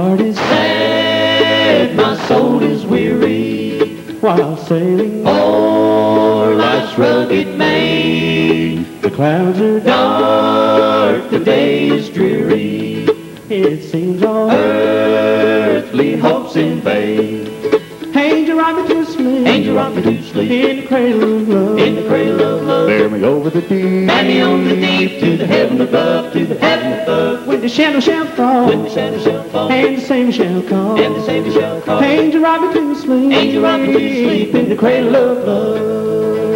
heart is sad, my soul is weary, while sailing o'er life's rugged main. The clouds are dark, the day is dreary, it seems all earthly hopes in vain. Angel, rock me to sleep, angel, rock me to sleep, in the cradle of love, in the cradle of love. Bear me over the deep, bear me over the deep, to the heaven above, to the heaven above. When the shadow shall fall, when the shadow shall fall, and the Savior shall call, and the Savior shall call. Angel, rock me to sleep, angel, rock me to sleep, in the cradle of love.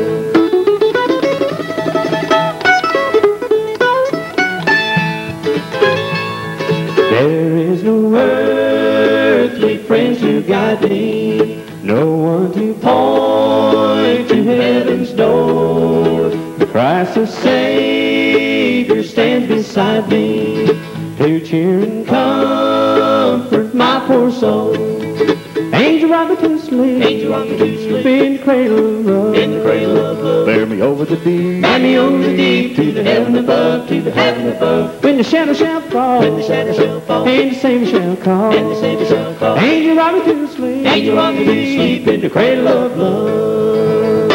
There is no earthly friend to guide me, no one to point to heaven's door. The Christ the Savior stands beside me, to cheer and comfort my poor soul. Angel, rock me to sleep, angel, rock me to sleep, in the cradle of love, in the cradle of love. Bear me over the deep, bear me over the deep, to the heaven above, to the heaven above. When the shadow shall fall, when the shadow shall fall, and the Savior shall call, and the Savior shall call. Angel, rock me to sleep, angel, rock me to sleep, in the cradle of love.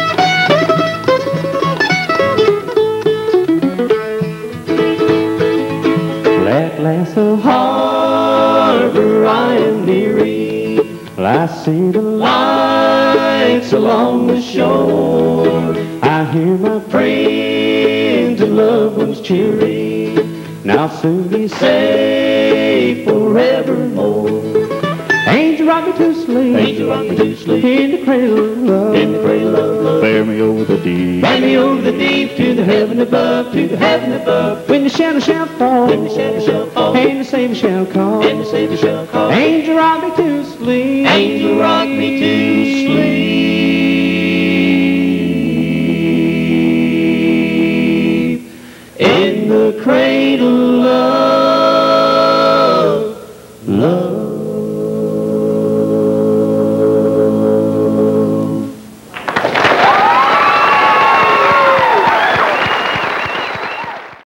At last the harbor I am nearing, I see the lights along the shore. I hear my friends and loved ones cheering, now soon be safe forevermore. Angel, rock me to sleep, angel, rock me to sleep, in the cradle of love, in the cradle of love. Bear me over the deep, bear me over the deep, to the heaven above, to the heaven above. When the shadow shall fall, when the shadow shall fall, and the Savior shall call, and the Savior shall call. Angel, rock me to sleep, angel, rock me to sleep.